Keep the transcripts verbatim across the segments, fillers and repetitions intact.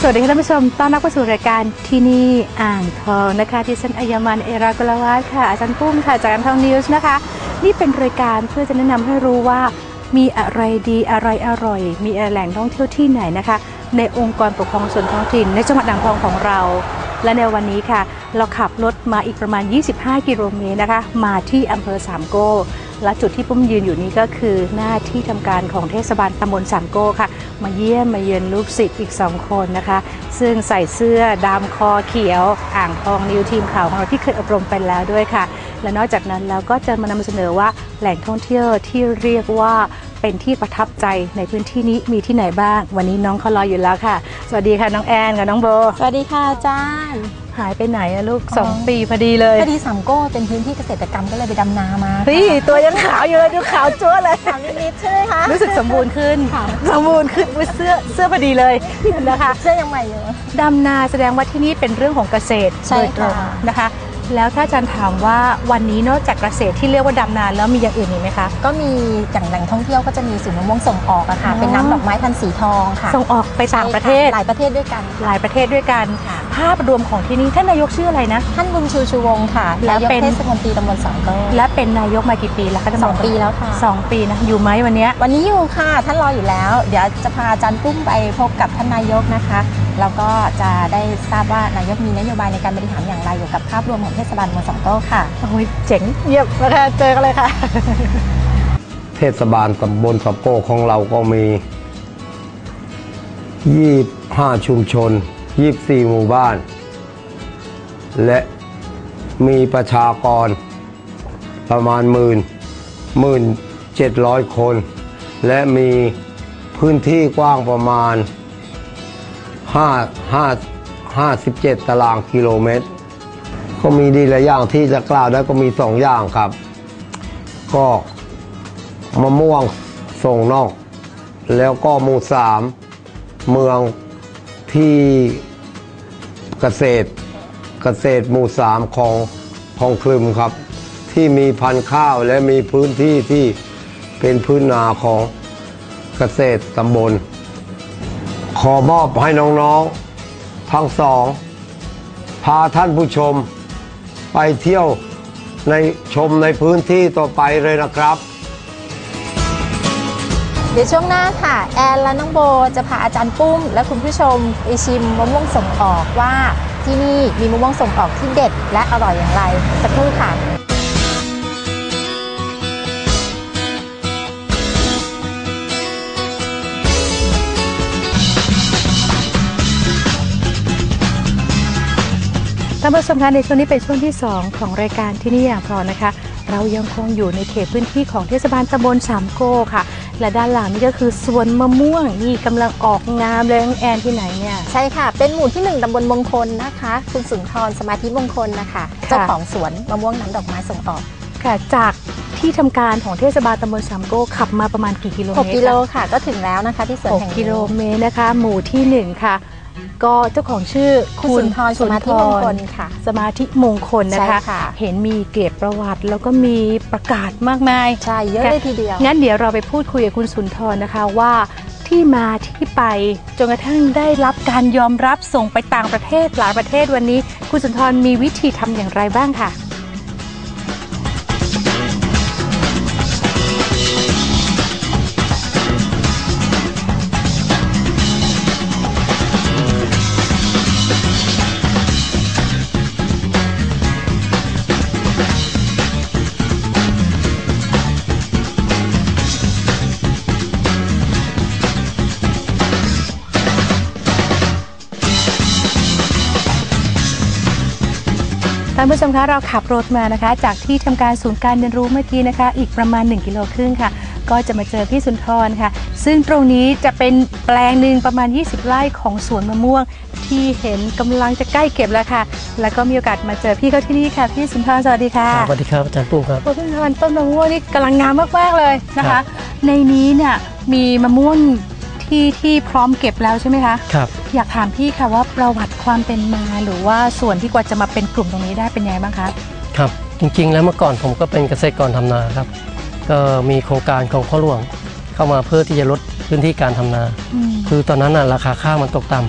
สวัสดีค่ะท่านผู้ชมต้อนรับเข้าสู่รายการที่นี่อ่างทองนะคะที่ฉันอัยมันเอรากุลวัฒน์ค่ะอาจารย์ปุ้มค่ะจากอ่างทองนิวส์นะคะนี่เป็นรายการเพื่อจะแนะนำให้รู้ว่ามีอะไรดีอะไรอร่อยมีแหล่งท่องเที่ยวที่ไหนนะคะในองค์กรปกครองส่วนท้องถิ่นในจังหวัดอ่างทองของเราและในวันนี้ค่ะเราขับรถมาอีกประมาณยี่สิบห้ากิโลเมตรนะคะมาที่อำเภอสามโก้และจุดที่ปุ้มยืนอยู่นี้ก็คือหน้าที่ทำการของเทศบาลตำบลสามโก้ค่ะมาเยี่ยมมาเยือนลูกศิษย์อีกสองคนนะคะซึ่งใส่เสื้อดำคอเขียวอ่างทองนิวทีมข่าวของเราที่เคยอบรมไปแล้วด้วยค่ะและนอกจากนั้นเราก็จะมานำเสนอว่าแหล่งท่องเที่ยวที่เรียกว่าเป็นที่ประทับใจในพื้นที่นี้มีที่ไหนบ้างวันนี้น้องเขารออยู่แล้วค่ะสวัสดีค่ะน้องแอนกับน้องโบสวัสดีค่ะอาจารย์หายไปไหนอะลูกสองปีพอดีเลยพอดีสามโก้เป็นพื้นที่เกษตรกรรมก็เลยไปดำนามาเฮ้ยตัวยังขาวอยู่เลยดูขาวจั๊วเลยขาวนิดๆใช่ไหมคะรู้สึกสมบูรณ์ขึ้นสมบูรณ์ขึ้นเสื้อเสื้อพอดีเลยนะคะเสื้อยังใหม่อยู่ดำนาแสดงว่าที่นี่เป็นเรื่องของเกษตรโดยตรงนะคะแล้วถ้าอาจารย์ถามว่าวันนี้นอกจากเกษตรที่เรียกว่าดำนาแล้วมีอย่างอื่นอีกไหมคะก็มีอย่างแหล่งท่องเที่ยวก็จะมีสวนมะม่วงส่งออกอะค่ะเป็นน้ำดอกไม้พันธุ์สีทองค่ะส่งออกไปต่างประเทศหลายประเทศด้วยกันหลายประเทศด้วยกันภาพรวมของที่นี่ท่านนายกชื่ออะไรนะท่านบุญชูชูวงศ์ค่ะนายกเทศมนตรีตำบลสามโก้และเป็นนายกมากี่ปีแล้วคะสองปีแล้วค่ะสองปีนะอยู่ไหมวันนี้วันนี้อยู่ค่ะท่านรออยู่แล้วเดี๋ยวจะพาอาจารย์ปุ้มไปพบกับท่านนายกนะคะแล้วก็จะได้ทราบว่านายกมีนโยบายในการบริหารอย่างไรเกี่ยวกับภาพรวมของเทศบาลตำบลสามโก้ค่ะโอ้ยเจ๋งเยี่ยมนะคะเจอกันเลยค่ะเทศบาลตำบลสามโก้ของเราก็มียี่สิบห้าชุมชนยี่สิบสี่หมู่บ้านและมีประชากรประมาณหมื่นหมื่นเจ็ดร้อยคนและมีพื้นที่กว้างประมาณห้าห้าห้าสิบเจ็ดตารางกิโลเมตรก็มีดีหลายอย่างที่จะกล่าวได้ก็มีสองอย่างครับก็มะม่วงส่งนอกแล้วก็หมู่สามเมืองที่เกษตรเกษตรหมู่สามของคลองคลึมครับที่มีพันธุ์ข้าวและมีพื้นที่ที่เป็นพื้นนาของเกษตรตำบลขอมอบให้น้องๆทั้งสองพาท่านผู้ชมไปเที่ยวในชมในพื้นที่ต่อไปเลยนะครับเดี๋ยวช่วงหน้าค่ะแอนและน้องโบจะพาอาจารย์ปุ้มและคุณผู้ชมไปชิมมะม่วงส่งออกว่าที่นี่มีมะม่วงส่งออกที่เด็ดและอร่อยอย่างไรสักครู่ค่ะท่านผู้ชมคะในช่วงนี้เป็นช่วงที่สองของรายการที่นี่อ่างทองนะคะเรายังคงอยู่ในเขตพื้นที่ของเทศบาลตำบลสามโก้ค่ะและด้านหลังนี่ก็คือสวนมะม่วงนี่กำลังออกงามเลยน้องแอนที่ไหนเนี่ยใช่ค่ะเป็นหมู่ที่หนึ่งตำบลมงคลนะคะคุณสุนทรสมาธิมงคลนะคะเจ้าของสวนมะม่วงน้ำดอกไม้ส่งออกค่ะจากที่ทำการของเทศบาลตำบลสามโก้ขับมาประมาณกี่กิโลเมตรหกกิโลค่ะก็ถึงแล้วนะคะที่สวนแห่งนี้หกกิโลเมตรนะคะหมู่ที่หนึ่งค่ะก็เจ้าของชื่อคุณสุนทรสมาธิมงคลค่ะสมาธิมงคลนะคะเห็นมีเก็บประวัติแล้วก็มีประกาศมากมายใช่เยอะเลยทีเดียวงั้นเดี๋ยวเราไปพูดคุยกับคุณสุนทรนะคะว่าที่มาที่ไปจนกระทั่งได้รับการยอมรับส่งไปต่างประเทศหลายประเทศวันนี้คุณสุนทรมีวิธีทำอย่างไรบ้างค่ะท่านผู้ชมคะเราขับรถมานะคะจากที่ทำการศูนย์การเรียนรู้เมื่อกี้นะคะอีกประมาณหนึ่งกิโลครึ่งค่ะก็จะมาเจอพี่สุนทรค่ะซึ่งตรงนี้จะเป็นแปลงหนึ่งประมาณยี่สิบไร่ของสวนมะม่วงที่เห็นกำลังจะใกล้เก็บแล้วค่ะแล้วก็มีโอกาสมาเจอพี่เขาที่นี่ค่ะพี่สุนทรสวัสดีค่ะสวัสดีครับอาจารย์ปุ้มครับพี่สุนทรต้นมะม่วงนี่กำลังงามมากๆเลยนะคะในนี้เนี่ยมีมะม่วงที่ที่พร้อมเก็บแล้วใช่ไหมคะครับอยากถามพี่ค่ะว่าประวัติความเป็นมาหรือว่าส่วนที่กว่าจะมาเป็นกลุ่มตรงนี้ได้เป็นยังไงบ้างคะครับจริงๆแล้วเมื่อก่อนผมก็เป็นเกษตรกรทำนาครับก็มีโครงการของพ่อหลวงเข้ามาเพื่อที่จะลดพื้นที่การทำนาคือตอนนั้นราคาข้าวมันตกต่ำ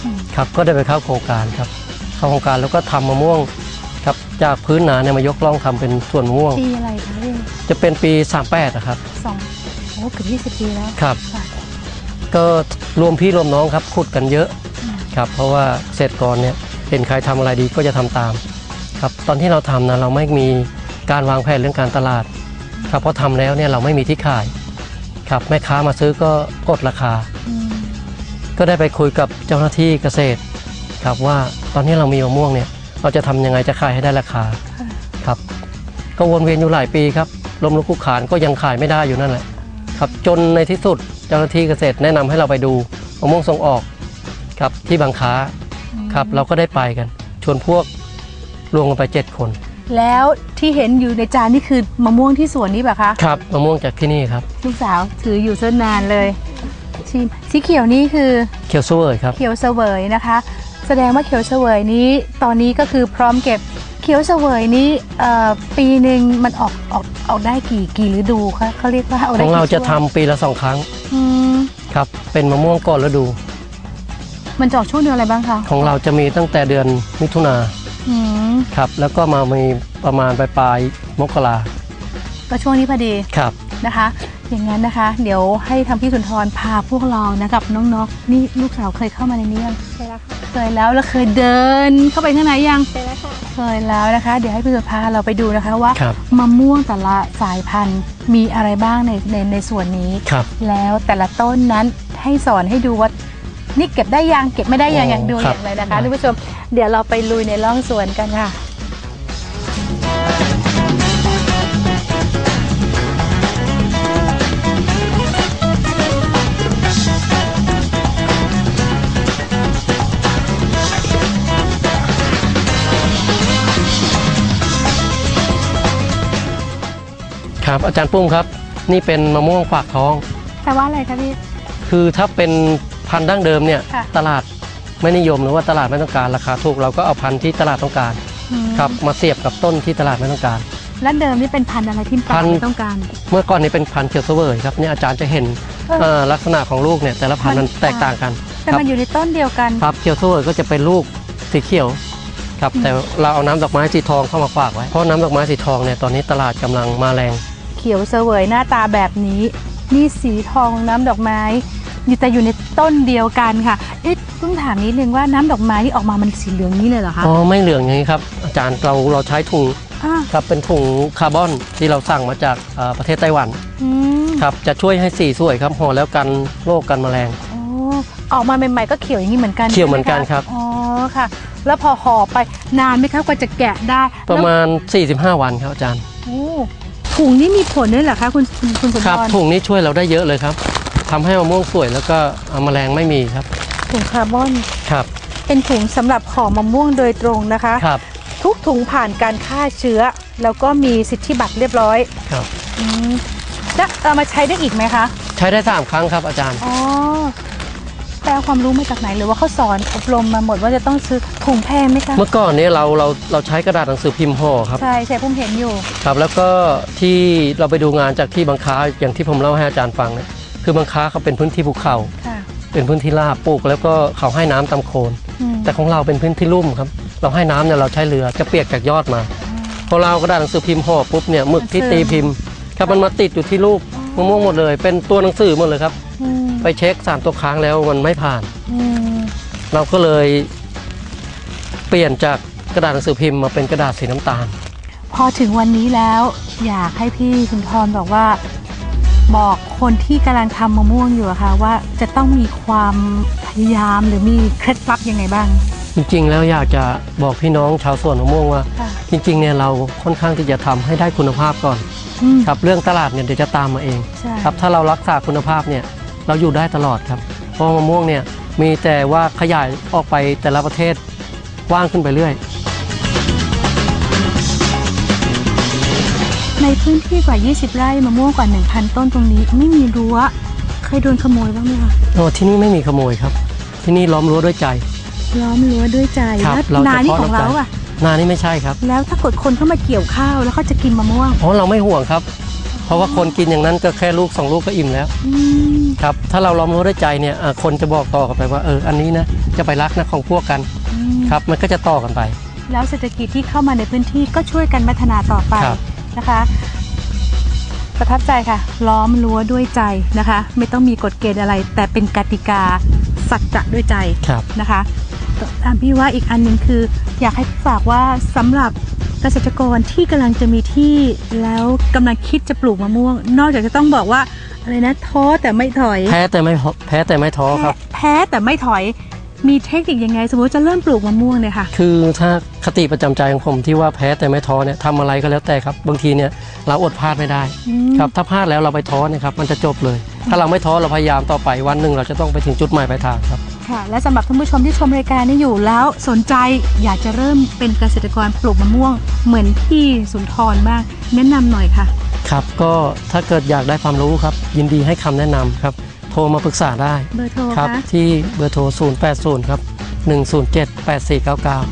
อืมครับก็ได้ไปเข้าโครงการครับเข้าโครงการแล้วก็ทำมะม่วงครับจากพื้นนาเนี่ยมายกล่องทำเป็นสวนมะม่วงปีอะไรคะพี่จะเป็นปีสามแปดนะครับสองโอ้เกือบยี่สิบปีแล้วครับค่ะก็รวมพี่รวมน้องครับขุดกันเยอะอืมครับเพราะว่าเกษตรกรเนี่ยเห็นใครทำอะไรดีก็จะทำตามครับตอนที่เราทำนะเราไม่มีการวางแผนเรื่องการตลาดครับเพราะทำแล้วเนี่ยเราไม่มีที่ขายครับแม่ค้ามาซื้อก็กดราคาอืมก็ได้ไปคุยกับเจ้าหน้าที่เกษตรครับว่าตอนนี้เรามีมะม่วงเนี่ยเราจะทำยังไงจะขายให้ได้ราคาค่ะครับก็วนเวียนอยู่หลายปีครับลมลุกคลุกคลานก็ยังขายไม่ได้อยู่นั่นแหละครับจนในที่สุดเจ้าหน้าที่เกษตรแนะนำให้เราไปดูมะม่วงส่งออกครับที่บางค้าครับเราก็ได้ไปกันชวนพวกรวมกันไปเจ็ดคนแล้วที่เห็นอยู่ในจานนี่คือมะม่วงที่สวนนี่ป่ะคะครับมะม่วงจากที่นี่ครับลูกสาวถืออยู่เส้นนานเลยชิมสีเขียวนี่คือเขียวเสวยครับเขียวเสวยนะคะ แสดงว่าเขียวเสวยนี้ตอนนี้ก็คือพร้อมเก็บเขียวเสวยนี้เอ่อปีหนึ่งมันออกออกออกได้กี่กี่ฤดูคะเขาเรียกว่าออกขได้องกี่เราจะช่วทำปีละสองครั้งอืมครับเป็นมะม่วงก่อนฤดูมันจะออกช่วงเดือนอะไรบ้างคะของเราจะมีตั้งแต่เดือนมิถุนาอืมครับแล้วก็มามีประมาณปลายปลายๆมกราก็ช่วงนี้พอดีครับนะคะ อย่างนั้นนะคะ เดี๋ยวให้ทางพี่สุนทรพาพวกเรานะกับน้องๆนี่ลูกสาวเคยเข้ามาในนี้ยังใช่แล้วค่ะเคยแล้วแล้วเคยเดินเข้าไปข้างในยังใช่แล้วค่ะเคยแล้วนะคะ เดี๋ยวให้พี่สุนทรพาเราไปดูนะคะว่าครับมะม่วงแต่ละสายพันธุ์มีอะไรบ้างในในในส่วนนี้ครับแล้วแต่ละต้นนั้นให้สอนให้ดูว่านี่เก็บได้ยังเก็บไม่ได้ยังอ๋ออย่างดูคอรับย่างไรนะคะท่านผู้ชมเดี๋ยวเราไปลุยในร่องสวนกันค่ะครับอาจารย์ปุ้มครับนี่เป็นมะม่วงฝากท้องแต่ว่าอะไรคะพี่คือถ้าเป็นพันธุ์ดั้งเดิมเนี่ยค่ะตลาดไม่นิยมหรือว่าตลาดไม่ต้องการราคาถูกเราก็เอาพันธุ์ที่ตลาดต้องการอืมครับมาเสียบกับต้นที่ตลาดไม่ต้องการและเดิมนี่เป็นพันธุ์อะไรที่ตพัลาดนธุ์ไม่ต้องการเมื่อก่อนนี้เป็นพันธุ์เขียวเสวยครับเนี่ยอาจารย์จะเห็นเออเอ่อลักษณะของลูกเนี่ยแต่ละพันธุ์มัมัน นแตกต่างกันแต่ครับมันอยู่ในต้นเดียวกันครับเขียวเสวยก็จะเป็นลูกสีเขียวครับแต่เราเอาน้ำดอกไม้สีทองเข้ามาฝากไว้เพราะน้ำดอกไม้สีทองเนี่ยตอนนี้ตลาดกำลังมาแรงเขียวเสวยหน้าตาแบบนี้ นี่สีทองน้ำดอกไม้อยู่แต่อยู่ในต้นเดียวกันค่ะเอ๊ะต้องถามนิดนึงว่าน้ำดอกไม้ที่ออกมามันสีเหลืองนี้เลยเหรอคะอ๋อไม่เหลืองอย่างนี้ครับอาจารย์เราเราใช้ถุงอ่าครับเป็นถุงคาร์บอนที่เราสั่งมาจากเอ่อประเทศไต้หวันอืมครับจะช่วยให้สีสวยครับห่อแล้วกันโรคกันแมลงอ๋อออกมาใหม่ๆก็เขียวอย่างนี้เหมือนกันเขียวเหมือนกันใช่ไะครับอ๋อค่ะ แล้วพอห่อไปนานไหมคะกว่าจะแกะได้ประแล้วมาณ สี่สิบห้า วันครับอาจารย์โอ้ถุงนี่มีผลด้วยเหรอคะคุณคุณคุณสมครับพรถุงนี้ช่วยเราได้เยอะเลยครับทำให้มะม่วงสวยแล้วก็แมลงไม่มีครับถุงคาร์บอนครับเป็นถุงสำหรับห่อมะม่วงโดยตรงนะคะครับทุกถุงผ่านการฆ่าเชื้อ แล้วก็มีสิทธิบัตรเรียบร้อยครับอืมแล้วเอามาใช้ได้อีกไหมคะใช้ได้สามครั้งครับอาจารย์อ๋อแปลความรู้มาจากไหนหรือว่าเขาสอนอบรมมาหมดว่าจะต้องซื้อถุงแพงไหมคะเมื่อก่อนนี้เราเราเราใช้กระดาษหนังสือพิมพ์ห่อครับใช่ใช่ผมเห็นอยู่ครับแล้วก็ที่เราไปดูงานจากที่บางค้าอย่างที่ผมเล่าให้อาจารย์ฟังเนี่ยคือบางค้าเขาเป็นพื้นที่ภูเขาค่ะเป็นพื้นที่ราบปลูกแล้วก็เขาให้น้ำตามโคนอืมแต่ของเราเป็นพื้นที่ลุ่มครับเราให้น้ำเนี่ยเราใช้เรือจะเปียกจากยอดมาพอเราเอากระดาษหนังสือพิมพ์ห่อปุ๊บเนี่ยหมึกที่ตีพิมพ์ครับมันมาติดอยู่ที่ลูกมะม่วงหมดเลย เป็นตัวหนังสือหมดเลยครับอืมไปเช็คสารตกค้างแล้วมันไม่ผ่านอืมเราก็เลยเปลี่ยนจากกระดาษหนังสือพิมพ์มาเป็นกระดาษสีน้ำตาลพอถึงวันนี้แล้ว อยากให้พี่สุนทรบอกว่า บอกคนที่กำลังทำมะม่วงอยู่อะค่ะว่าจะต้องมีความพยายามหรือมีเคล็ดลับยังไงบ้างจริงๆแล้วอยากจะบอกพี่น้องชาวสวนมะม่วงว่าค่ะจริงๆเนี่ยเราค่อนข้างที่จะทำให้ได้คุณภาพก่อนอืมครับเรื่องตลาดเนี่ยเดี๋ยวจะตามมาเองใช่ครับถ้าเรารักษาคุณภาพเนี่ยเราอยู่ได้ตลอดครับเพราะมะม่วงเนี่ยมีแต่ว่าขยายออกไปแต่ละประเทศกว้างขึ้นไปเรื่อยในพื้นที่กว่า ยี่สิบ ไร่มะม่วงกว่า หนึ่งพัน ต้นตรงนี้ไม่มีรั้วเคยโดนขโมยบ้างไหมคะโอ้ที่นี่ไม่มีขโมยครับ ที่นี่ล้อมรั้วด้วยใจล้อมรั้วด้วยใจครับแล้วเรานาจะนี่เพาะของน้ำใจเราอะนานี่ไม่ใช่ครับแล้วถ้าเกิดคนเข้ามาเกี่ยวข้าวแล้วเขาจะกินมะม่วงเพราะเราไม่ห่วงครับเพราะว่าคนกินอย่างนั้นก็แค่ลูกสองลูกก็อิ่มแล้วอืมครับถ้าเราล้อมรั้วด้วยใจเนี่ยอ่าคนจะบอกต่อกันไปว่าเอออันนี้นะจะไปรักนะของพวกกันอืมครับมันก็จะต่อกันไปแล้วเศรษฐกิจที่เข้ามาในพื้นที่ก็ช่วยกันพัฒนาต่อไปครับนะคะ ประทับใจค่ะ ล้อมรั้วด้วยใจนะคะ ไม่ต้องมีกฎเกณฑ์อะไร แต่เป็นกติกาสัจจะด้วยใจครับนะคะอ่ะพี่ว่าอีกอันหนึ่งคือ อยากให้ฝากว่าสำหรับเกษตรกรที่กำลังจะมีที่แล้วกำลังคิดจะปลูกมะม่วง นอกจากจะต้องบอกว่าอะไรนะท้อแต่ไม่ถอยแพ้แต่ไม่แพ้แต่ไม่ท้อครับแพ้แต่ไม่ถอยมีเทคนิคยังไง สมมติจะเริ่มปลูกมะม่วงเนี่ยค่ะคือถ้าคติประจำใจของผมที่ว่าแพ้แต่ไม่ท้อเนี่ยทำอะไรก็แล้วแต่ครับบางทีเนี่ยเราอดพลาดไม่ได้อืมครับถ้าพลาดแล้วเราไปท้อเนี่ยครับมันจะจบเลย ถ้าเราไม่ท้อเราพยายามต่อไปวันหนึ่งเราจะต้องไปถึงจุดหมายปลายทางครับค่ะ และสำหรับท่านผู้ชมที่ชมรายการนี้อยู่แล้วสนใจอยากจะเริ่มเป็นเกษตรกรปลูกมะม่วง เหมือนพี่สุนทรบ้างแนะนำหน่อยค่ะครับก็ถ้าเกิดอยากได้ความรู้ครับยินดีให้คำแนะนำครับโทรมาปรึกษาได้เบอร์โทรครับคะที่เบอร์โทร ศูนย์ แปด ศูนย์ ครับ หนึ่ง ศูนย์ เจ็ด แปด สี่ เก้า เก้า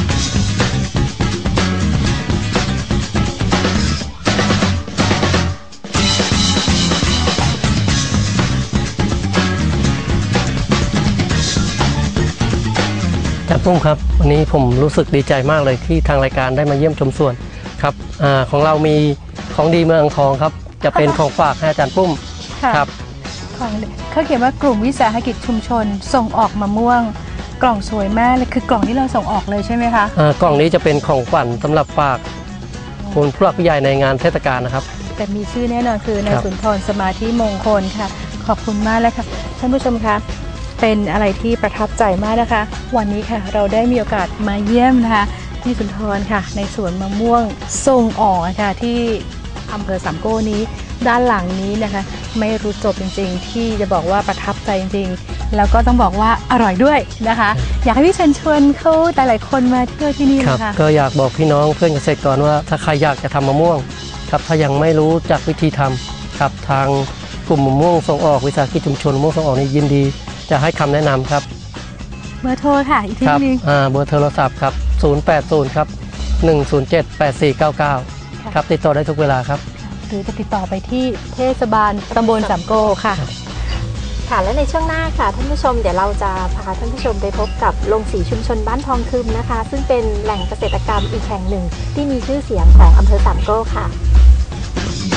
อาจารย์ปุ้มครับวันนี้ผมรู้สึกดีใจมากเลยที่ทางรายการได้มาเยี่ยมชมสวนครับอาของเรามีของดีเมืองอ่างทองครับจะเป็นของฝากให้อาจารย์ปุ้มค่ะครับของเขาเขียนว่ากลุ่มวิสาหกิจชุมชน ส่งออกมะม่วง กล่องสวยมากเลยคือกล่องที่เราส่งออกเลยใช่ไหมคะอ่ากล่องนี้จะเป็นของขวัญสำหรับฝากคุณผู้หลักผู้ใหญ่ในงานเทศกาลนะครับแต่มีชื่อแน่นอนคือนายครับสุนทรสมาธิมงคลค่ะ ขอบคุณมากเลยค่ะท่านผู้ชมคะเป็นอะไรที่ประทับใจมากนะคะ วันนี้ค่ะเราได้มีโอกาสมาเยี่ยมนะคะพี่สุนทรค่ะ ในสวนมะม่วงส่งออกค่ะที่อำเภอสามโก้นี้ ด้านหลังนี้นะคะ ไม่รู้จบจริงๆ ที่จะบอกว่าประทับใจจริงๆ แล้วก็ต้องบอกว่าอร่อยด้วยนะคะ อยากให้พี่เชิญชวนเขาแต่หลายคนมาเที่ยวที่นี่ครับนะคะก็อยากบอกพี่น้องเพื่อนเกษตรกรว่าถ้าใครอยากจะทำมะม่วงครับถ้ายังไม่รู้จักวิธีทำครับทางกลุ่มมะม่วงส่งออกวิสาหกิจชุมชนมะม่วงส่งออกนี่ยินดีจะให้คำแนะนำครับเบอร์โทรค่ะอีกทีครับนึงอ่าเบอร์โทรศัพท์ครับ ศูนย์ แปด ศูนย์ ครับ หนึ่ง ศูนย์ เจ็ด แปด สี่ เก้า เก้า ครับติดต่อได้ทุกเวลาครับหรือจะติดต่อไปที่เทศบาลตำบลสามโกค่ะค่ะและในช่วงหน้าค่ะท่านผู้ชมเดี๋ยวเราจะพาท่านผู้ชมไปพบกับโรงสีชุมชนบ้านทองคึมนะคะ ซึ่งเป็นแหล่งเกษตรกรรมอีกแห่งหนึ่งที่มีชื่อเสียงของอำเภอสามโก้ค่ะ